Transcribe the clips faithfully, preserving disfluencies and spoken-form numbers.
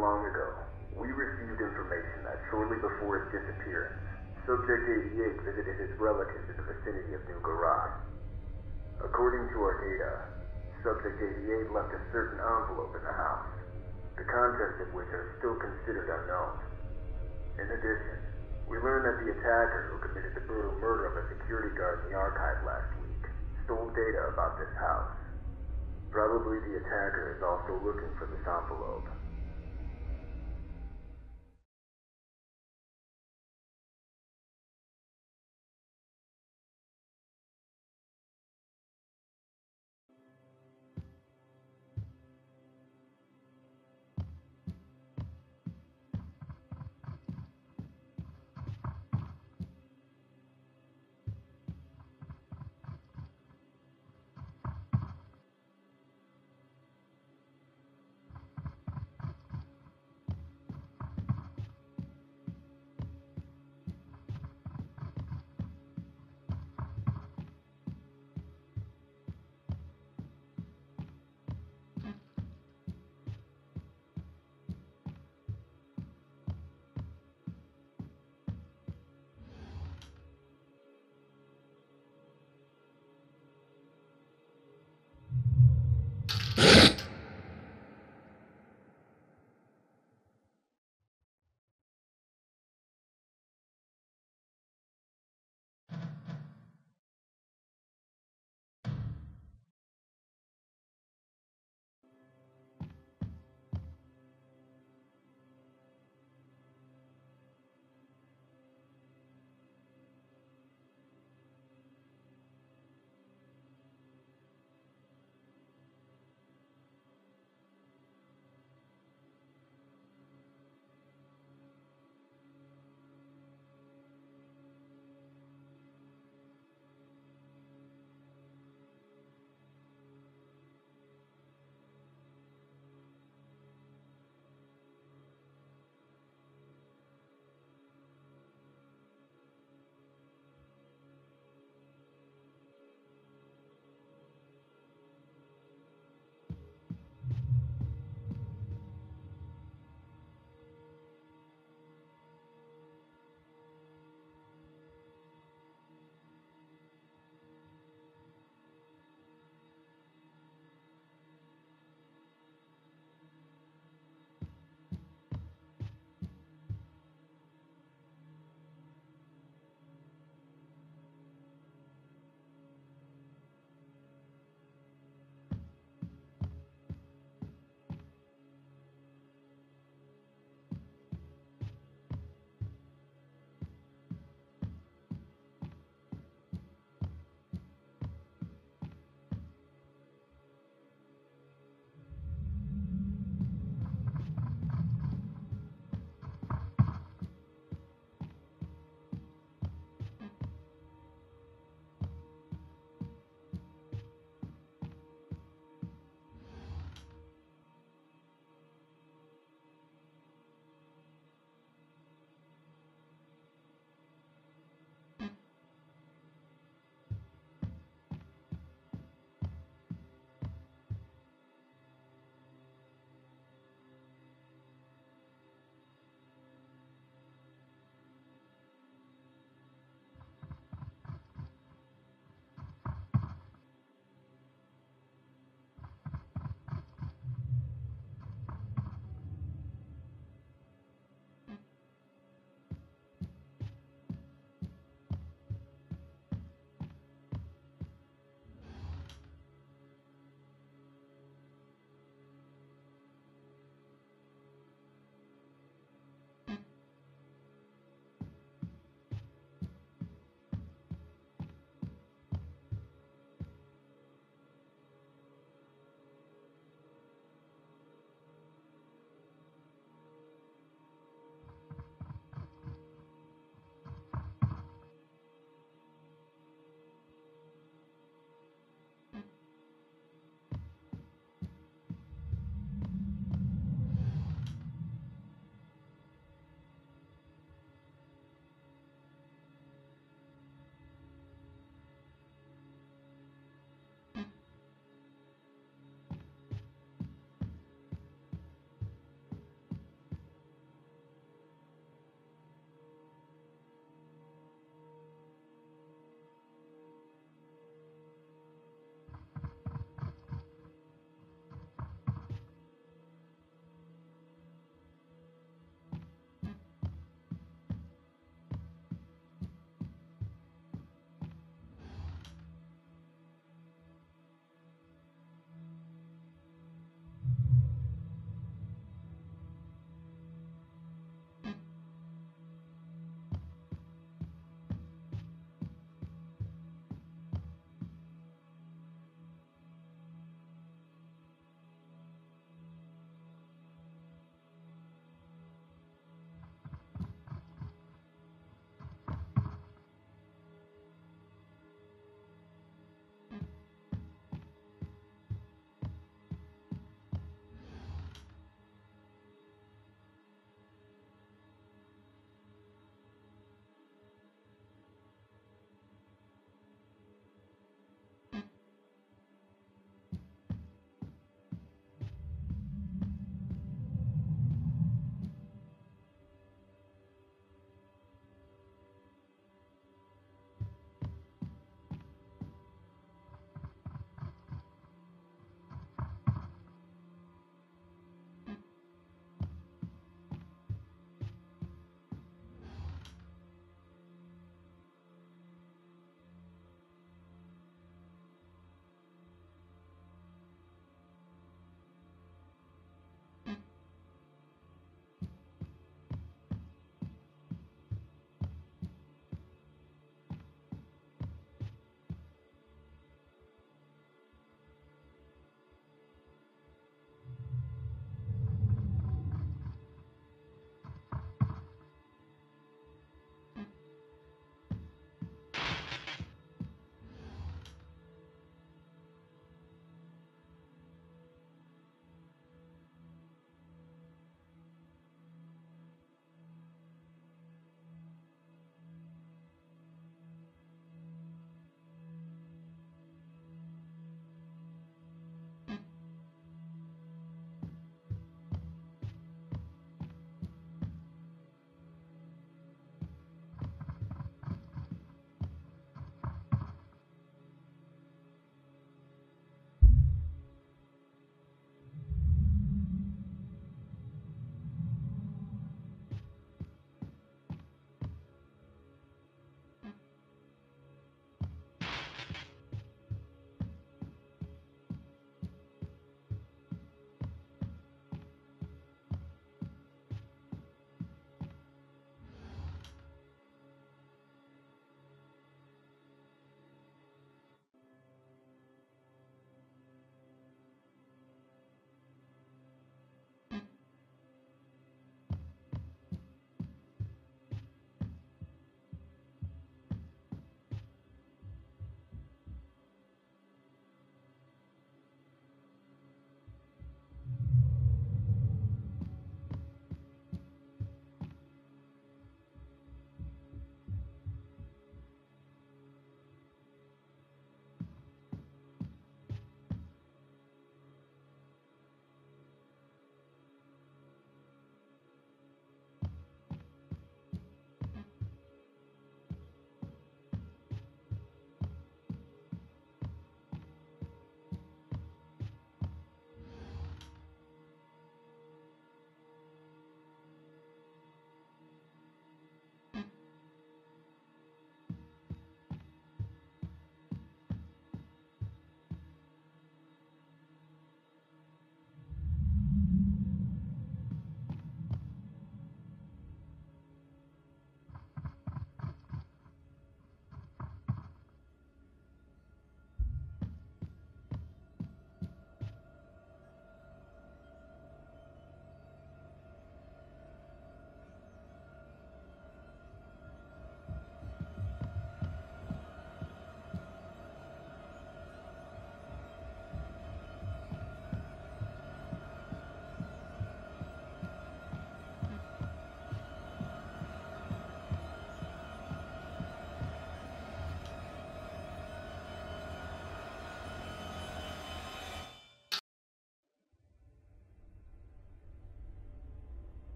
long ago, we received information that shortly before his disappearance, Subject eighty-eight visited his relatives in the vicinity of New Garage. According to our data, Subject eighty-eight left a certain envelope in the house, the contents of which are still considered unknown. In addition, we learned that the attacker who committed the brutal murder of a security guard in the archive last week stole data about this house. Probably the attacker is also looking for this envelope.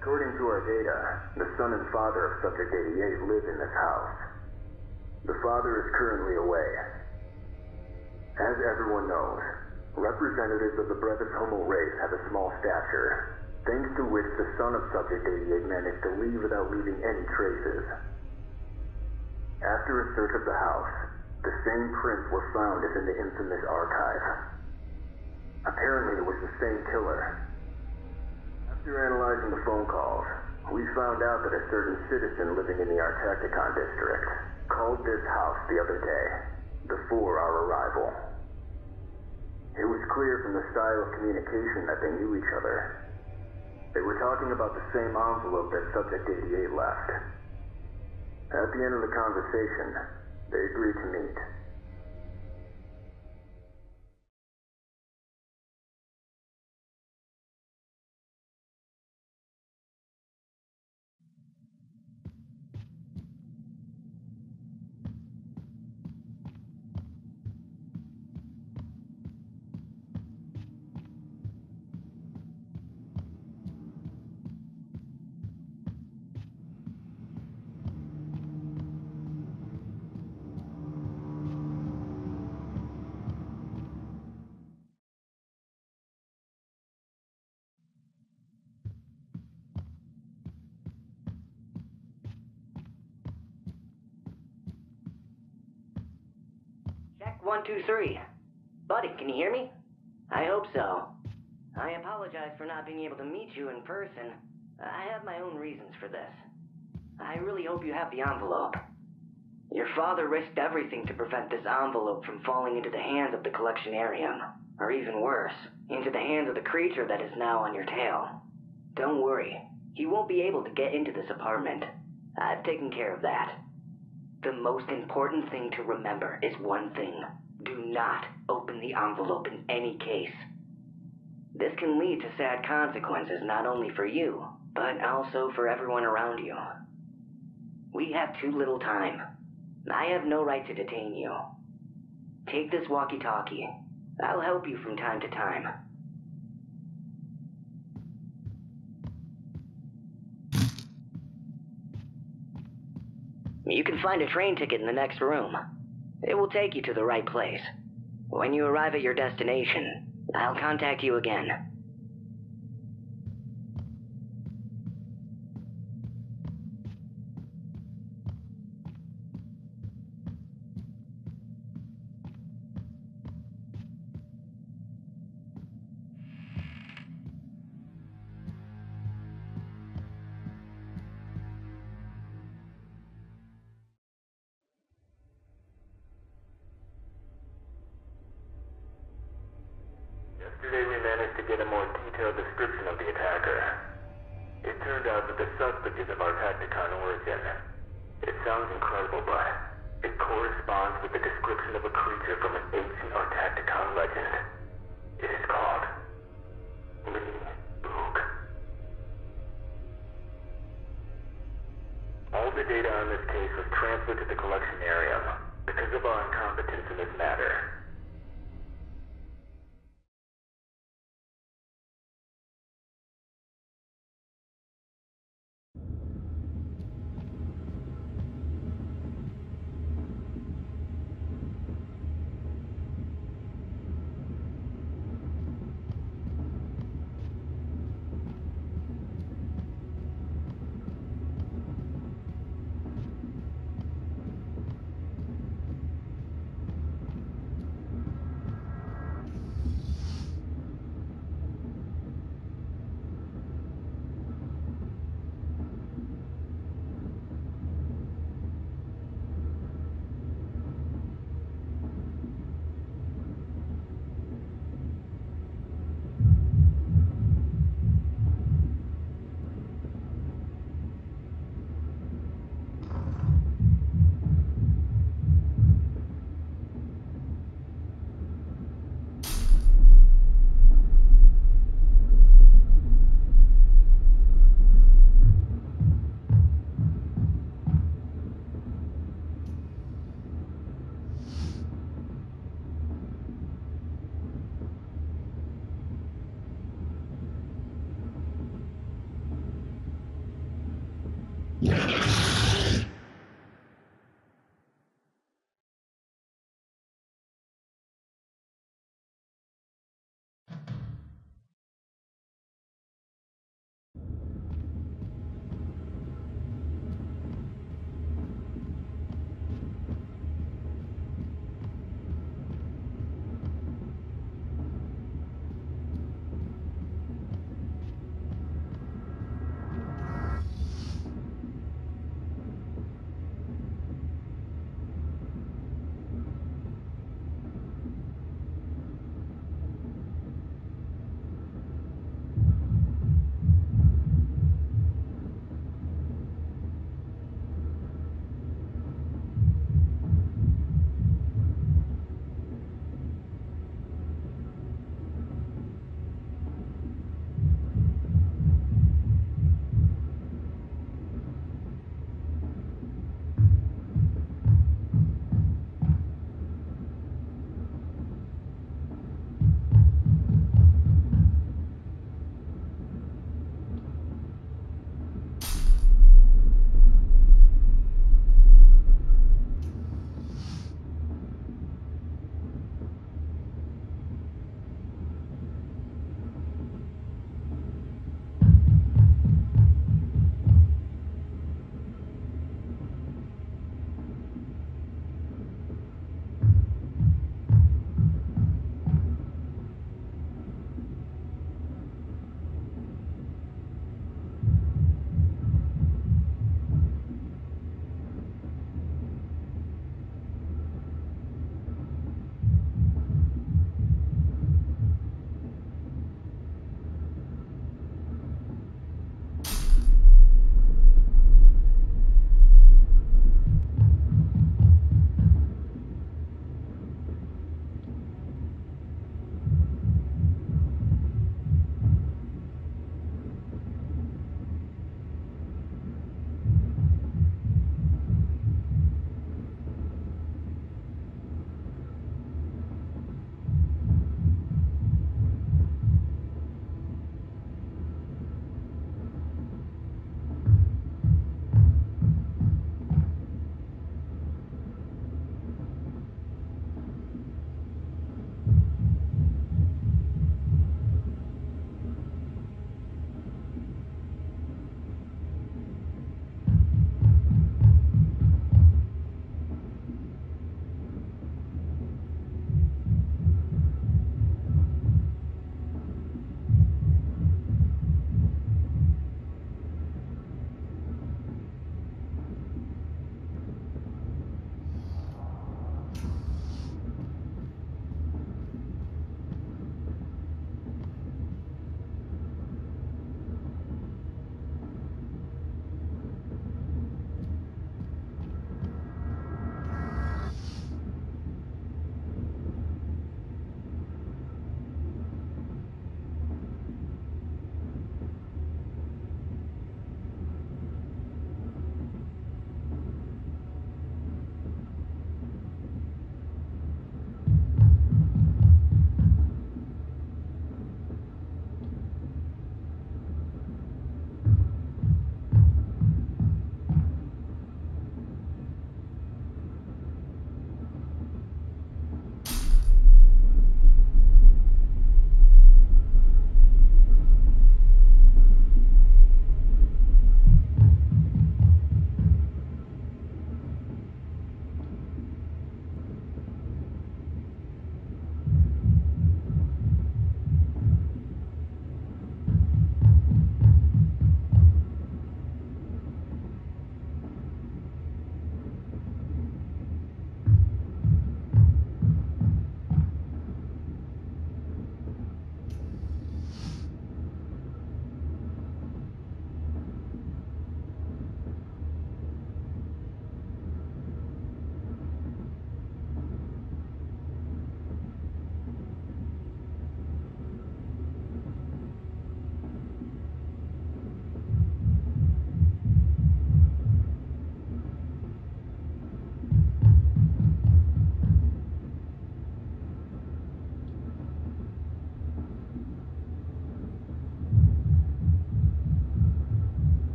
According to our data, the son and father of Subject eighty-eight live in this house. The father is currently away. As everyone knows, representatives of the Brevis Homo race have a small stature, thanks to which the son of Subject eighty-eight managed to leave without leaving any traces. After a search of the house, the same prints were found as in the infamous archive. Apparently it was the same killer. After analyzing the phone calls, we found out that a certain citizen living in the Artacticon district called this house the other day, before our arrival. It was clear from the style of communication that they knew each other. They were talking about the same envelope that Subject eighty-eight left. At the end of the conversation, they agreed to meet. Check one, two, three. Buddy, can you hear me? I hope so. I apologize for not being able to meet you in person. I have my own reasons for this. I really hope you have the envelope. Your father risked everything to prevent this envelope from falling into the hands of the collectionarium. Or even worse, into the hands of the creature that is now on your tail. Don't worry. He won't be able to get into this apartment. I've taken care of that. The most important thing to remember is one thing. Do not open the envelope in any case. This can lead to sad consequences not only for you, but also for everyone around you. We have too little time. I have no right to detain you. Take this walkie-talkie. I'll help you from time to time. You can find a train ticket in the next room. It will take you to the right place. When you arrive at your destination, I'll contact you again. Yesterday we managed to get a more detailed description of the attacker. It turned out that the suspect is of Artacticon origin. It sounds incredible, but it corresponds with the description of a creature from an ancient Artacticon legend. It is called Lee Boog. All the data on this case was transferred to the collectionarium because of our incompetence in this matter.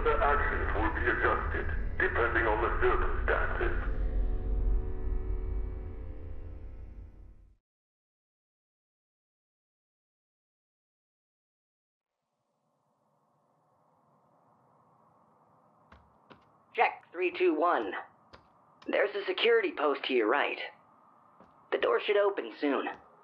Further actions will be adjusted, depending on the circumstances. Check three two one. There's a security post to your right. The door should open soon.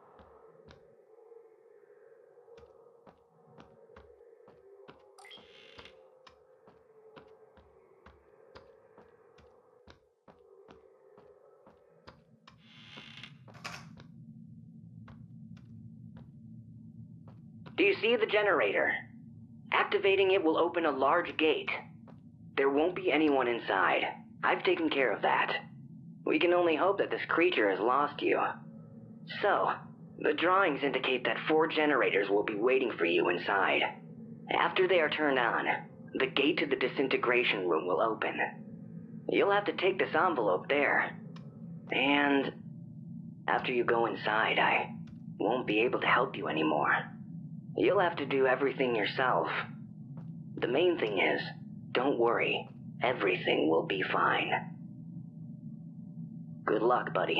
Do you see the generator? Activating it will open a large gate. There won't be anyone inside. I've taken care of that. We can only hope that this creature has lost you. So, the drawings indicate that four generators will be waiting for you inside. After they are turned on, the gate to the disintegration room will open. You'll have to take this envelope there. And after you go inside, I won't be able to help you anymore. You'll have to do everything yourself. The main thing is, don't worry. Everything will be fine. Good luck, buddy.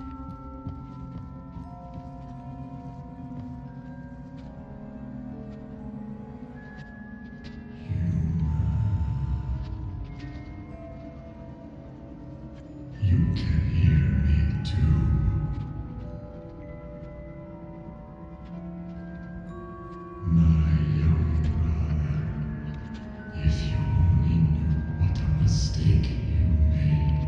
You can hear me too. My young brother, if you only knew what a mistake you made.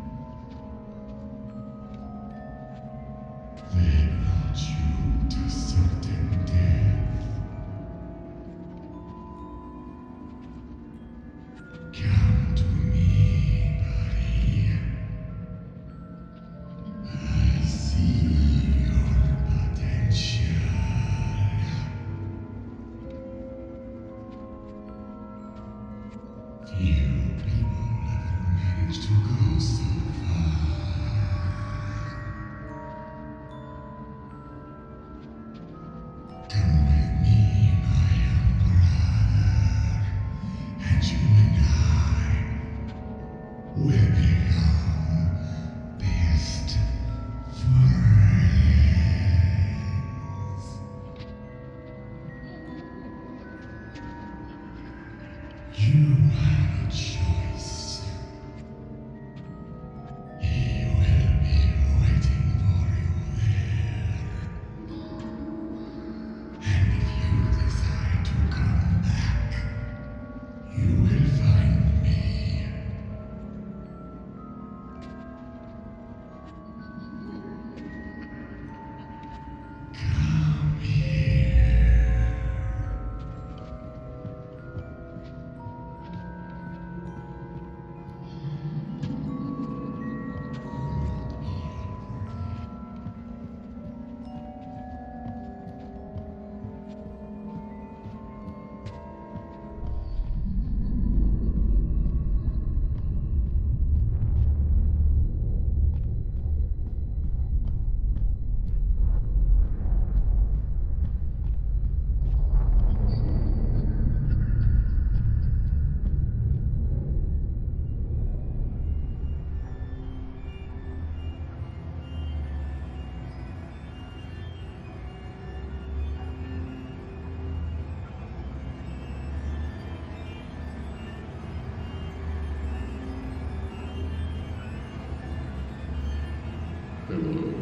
They brought you to certain death. Come to me, buddy. I see your potential. Few people ever manage to go so far. Come with me, my young brother, and you and I will become best friends. You have a choice. He will be waiting for you there. And if you decide to come back, you will find me. Come here. Hello.